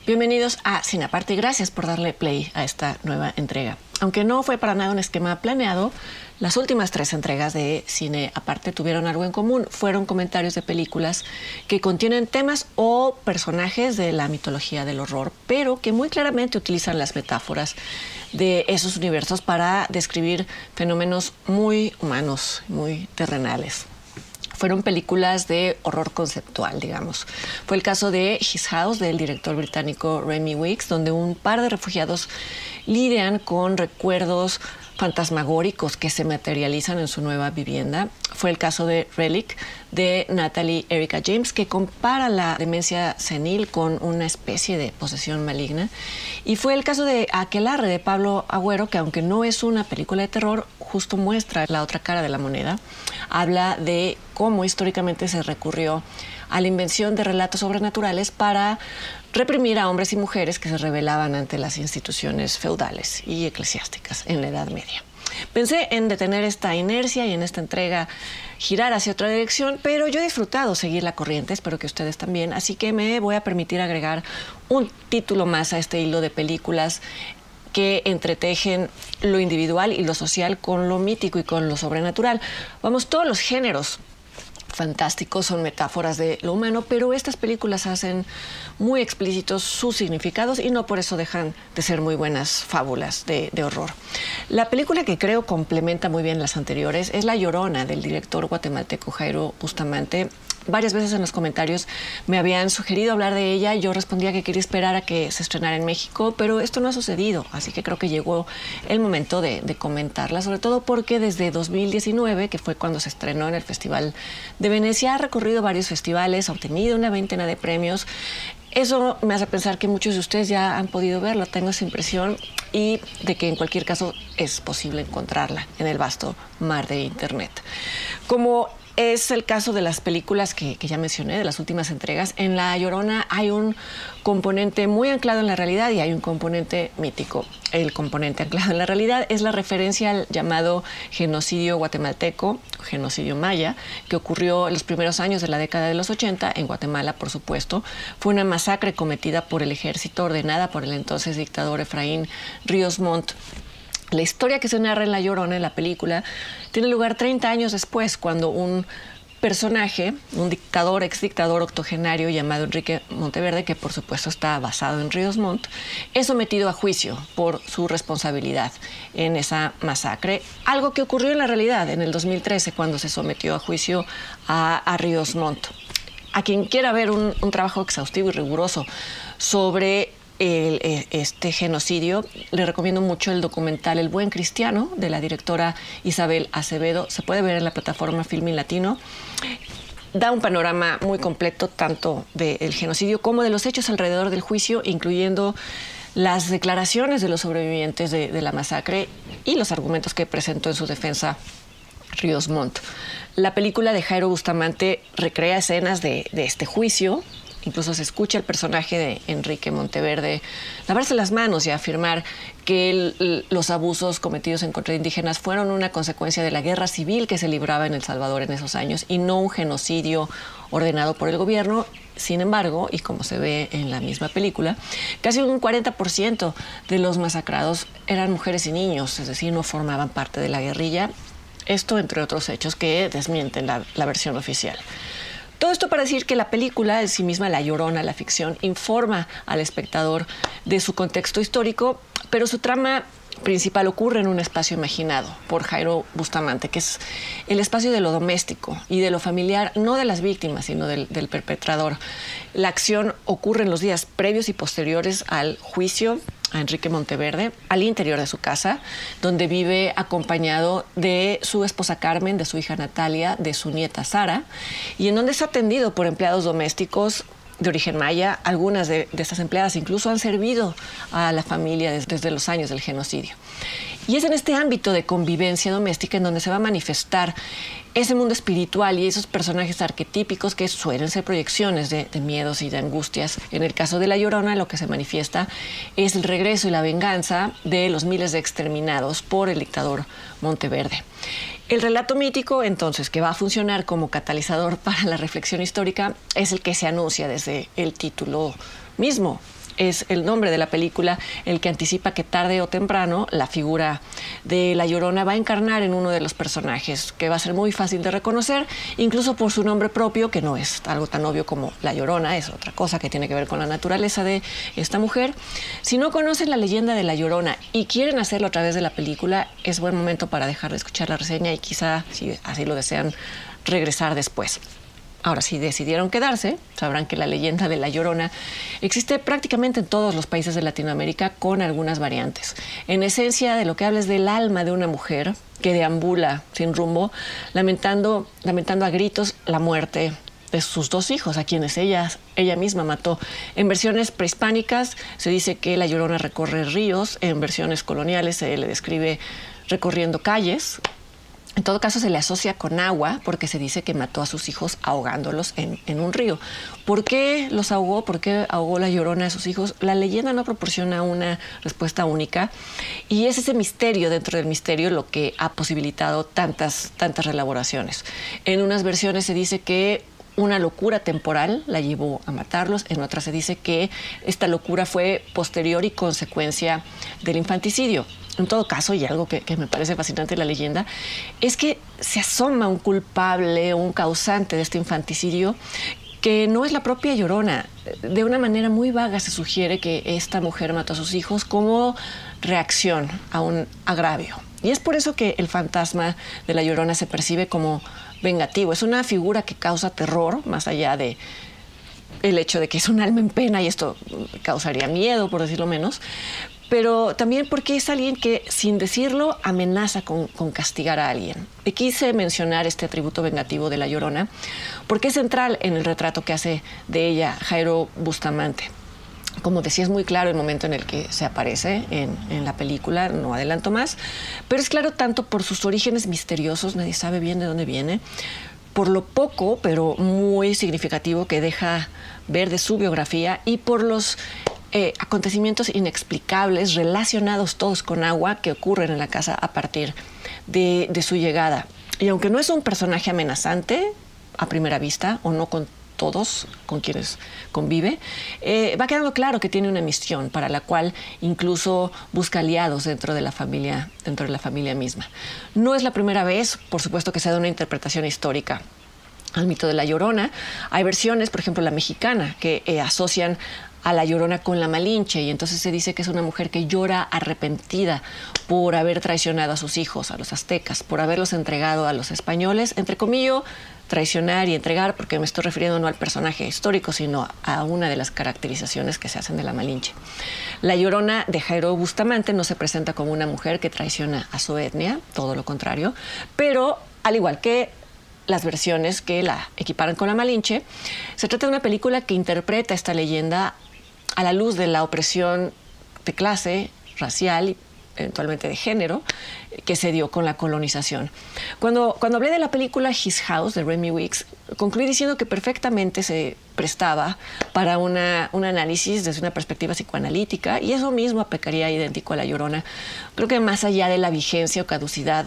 Bienvenidos a Cine Aparte y gracias por darle play a esta nueva entrega. Aunque no fue para nada un esquema planeado, las últimas 3 entregas de Cine Aparte tuvieron algo en común. Fueron comentarios de películas que contienen temas o personajes de la mitología del horror, pero que muy claramente utilizan las metáforas de esos universos para describir fenómenos muy humanos, muy terrenales. Fueron películas de horror conceptual, digamos. Fue el caso de His House, del director británico Remi Weeks, donde un par de refugiados lidian con recuerdos fantasmagóricos que se materializan en su nueva vivienda. Fue el caso de Relic, de Natalie Erica James, que compara la demencia senil con una especie de posesión maligna. Y fue el caso de Aquelarre, de Pablo Agüero, que aunque no es una película de terror, justo muestra la otra cara de la moneda. Habla de cómo históricamente se recurrió a la invención de relatos sobrenaturales para reprimir a hombres y mujeres que se rebelaban ante las instituciones feudales y eclesiásticas en la Edad Media. Pensé en detener esta inercia y en esta entrega girar hacia otra dirección, pero yo he disfrutado seguir la corriente, espero que ustedes también, así que me voy a permitir agregar un título más a este hilo de películas que entretejen lo individual y lo social con lo mítico y con lo sobrenatural. Vamos, todos los géneros fantásticos son metáforas de lo humano, pero estas películas hacen muy explícitos sus significados y no por eso dejan de ser muy buenas fábulas de horror. La película que creo complementa muy bien las anteriores es La Llorona, del director guatemalteco Jairo Bustamante. Varias veces en los comentarios me habían sugerido hablar de ella. Yo respondía que quería esperar a que se estrenara en México, pero esto no ha sucedido, así que creo que llegó el momento de comentarla, sobre todo porque desde 2019, que fue cuando se estrenó en el Festival de Venecia, ha recorrido varios festivales, ha obtenido una veintena de premios. Eso me hace pensar que muchos de ustedes ya han podido verla, tengo esa impresión, y de que en cualquier caso es posible encontrarla en el vasto mar de Internet. Como es el caso de las películas que ya mencioné, de las últimas entregas, en La Llorona hay un componente muy anclado en la realidad y hay un componente mítico. El componente anclado en la realidad es la referencia al llamado genocidio guatemalteco, genocidio maya, que ocurrió en los primeros años de la década de los 80, en Guatemala, por supuesto. Fue una masacre cometida por el ejército, ordenada por el entonces dictador Efraín Ríos Montt. La historia que se narra en La Llorona, en la película, tiene lugar 30 años después, cuando un personaje, un dictador, exdictador octogenario llamado Enrique Monteverde, que por supuesto está basado en Ríos Montt, es sometido a juicio por su responsabilidad en esa masacre. Algo que ocurrió en la realidad en el 2013, cuando se sometió a juicio a Ríos Montt. A quien quiera ver un trabajo exhaustivo y riguroso sobre este genocidio, le recomiendo mucho el documental El Buen Cristiano, de la directora Isabel Acevedo. Se puede ver en la plataforma Filmin Latino. Da un panorama muy completo tanto del genocidio como de los hechos alrededor del juicio, incluyendo las declaraciones de los sobrevivientes de la masacre y los argumentos que presentó en su defensa Ríos Montt. La película de Jairo Bustamante recrea escenas de este juicio. Incluso se escucha el personaje de Enrique Monteverde lavarse las manos y afirmar que los abusos cometidos en contra de indígenas fueron una consecuencia de la guerra civil que se libraba en El Salvador en esos años y no un genocidio ordenado por el gobierno. Sin embargo, y como se ve en la misma película, casi un 40% de los masacrados eran mujeres y niños, es decir, no formaban parte de la guerrilla. Esto, entre otros hechos que desmienten la versión oficial. Todo esto para decir que la película en sí misma, La Llorona, la ficción, informa al espectador de su contexto histórico, pero su trama principal ocurre en un espacio imaginado por Jairo Bustamante, que es el espacio de lo doméstico y de lo familiar, no de las víctimas, sino del perpetrador. La acción ocurre en los días previos y posteriores al juicio a Enrique Monteverde, al interior de su casa, donde vive acompañado de su esposa Carmen, de su hija Natalia, de su nieta Sara, y en donde es atendido por empleados domésticos de origen maya. Algunas de estas empleadas incluso han servido a la familia desde los años del genocidio. Y es en este ámbito de convivencia doméstica en donde se va a manifestar ese mundo espiritual y esos personajes arquetípicos que suelen ser proyecciones de miedos y de angustias. En el caso de La Llorona, lo que se manifiesta es el regreso y la venganza de los miles de exterminados por el dictador Monteverde. El relato mítico, entonces, que va a funcionar como catalizador para la reflexión histórica, es el que se anuncia desde el título mismo. es el nombre de la película el que anticipa que tarde o temprano la figura de La Llorona va a encarnar en uno de los personajes, que va a ser muy fácil de reconocer, incluso por su nombre propio, que no es algo tan obvio como La Llorona, es otra cosa que tiene que ver con la naturaleza de esta mujer. Si no conocen la leyenda de La Llorona y quieren hacerlo a través de la película, es buen momento para dejar de escuchar la reseña y quizá, si así lo desean, regresar después. Ahora, si decidieron quedarse, sabrán que la leyenda de La Llorona existe prácticamente en todos los países de Latinoamérica, con algunas variantes. En esencia, de lo que habla es del alma de una mujer que deambula sin rumbo, lamentando a gritos la muerte de sus dos hijos, a quienes ella misma mató. En versiones prehispánicas se dice que La Llorona recorre ríos, en versiones coloniales se le describe recorriendo calles. En todo caso, se le asocia con agua porque se dice que mató a sus hijos ahogándolos en un río. ¿Por qué los ahogó? ¿Por qué ahogó La Llorona a sus hijos? La leyenda no proporciona una respuesta única y es ese misterio dentro del misterio lo que ha posibilitado tantas reelaboraciones. En unas versiones se dice que una locura temporal la llevó a matarlos, en otras se dice que esta locura fue posterior y consecuencia del infanticidio. En todo caso, y algo que me parece fascinante de la leyenda, es que se asoma un culpable, un causante de este infanticidio, que no es la propia Llorona. De una manera muy vaga se sugiere que esta mujer mató a sus hijos como reacción a un agravio. Y es por eso que el fantasma de La Llorona se percibe como vengativo. Es una figura que causa terror, más allá de el hecho de que es un alma en pena, y esto causaría miedo, por decirlo menos, pero también porque es alguien que, sin decirlo, amenaza con castigar a alguien. Y quise mencionar este atributo vengativo de La Llorona porque es central en el retrato que hace de ella Jairo Bustamante. Como decía, es muy claro el momento en el que se aparece en la película, no adelanto más, pero es claro tanto por sus orígenes misteriosos, nadie sabe bien de dónde viene, por lo poco, pero muy significativo que deja ver de su biografía, y por los acontecimientos inexplicables relacionados todos con agua que ocurren en la casa a partir de su llegada. Y aunque no es un personaje amenazante a primera vista, o no con todos con quienes convive, va quedando claro que tiene una misión para la cual incluso busca aliados dentro de la familia misma. No es la primera vez, por supuesto, que se da una interpretación histórica al mito de La Llorona. Hay versiones, por ejemplo la mexicana, que asocian a La Llorona con la Malinche, y entonces se dice que es una mujer que llora arrepentida por haber traicionado a sus hijos, a los aztecas, por haberlos entregado a los españoles, entre comillas, traicionar y entregar, porque me estoy refiriendo no al personaje histórico, sino a una de las caracterizaciones que se hacen de la Malinche. La Llorona de Jairo Bustamante no se presenta como una mujer que traiciona a su etnia, todo lo contrario, pero al igual que las versiones que la equiparan con la Malinche, se trata de una película que interpreta esta leyenda a la luz de la opresión de clase, racial y eventualmente de género, que se dio con la colonización. Cuando hablé de la película His House, de Remy Weeks, concluí diciendo que perfectamente se prestaba para un análisis desde una perspectiva psicoanalítica, y eso mismo aplicaría idéntico a La Llorona. Creo que más allá de la vigencia o caducidad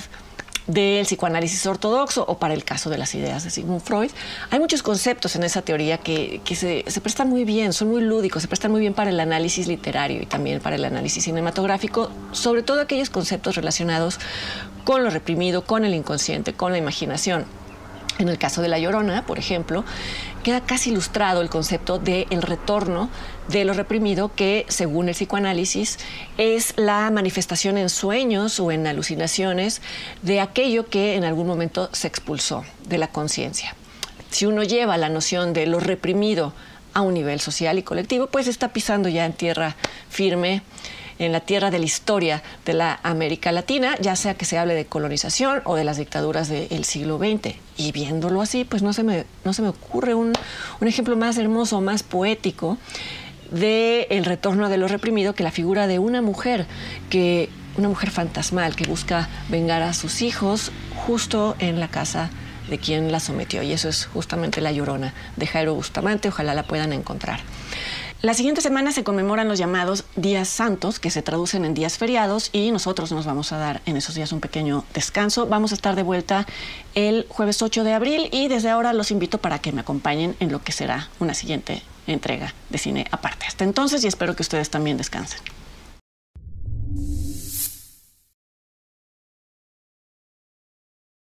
del psicoanálisis ortodoxo, o para el caso de las ideas de Sigmund Freud, hay muchos conceptos en esa teoría que se prestan muy bien, son muy lúdicos, se prestan muy bien para el análisis literario y también para el análisis cinematográfico, sobre todo aquellos conceptos relacionados con lo reprimido, con el inconsciente, con la imaginación. En el caso de La Llorona, por ejemplo, queda casi ilustrado el concepto del retorno de lo reprimido, que, según el psicoanálisis, es la manifestación en sueños o en alucinaciones de aquello que en algún momento se expulsó de la conciencia. Si uno lleva la noción de lo reprimido a un nivel social y colectivo, pues está pisando ya en tierra firme, en la tierra de la historia de la América Latina, ya sea que se hable de colonización o de las dictaduras del siglo XX. Y viéndolo así, pues no se me ocurre un ejemplo más hermoso, más poético del retorno de lo reprimido que la figura de una mujer fantasmal que busca vengar a sus hijos justo en la casa de quien la sometió. Y eso es justamente La Llorona de Jairo Bustamante. Ojalá la puedan encontrar. La siguiente semana se conmemoran los llamados días santos, que se traducen en días feriados, y nosotros nos vamos a dar en esos días un pequeño descanso. Vamos a estar de vuelta el jueves 8 de abril y desde ahora los invito para que me acompañen en lo que será una siguiente entrega de Cine Aparte. Hasta entonces, y espero que ustedes también descansen.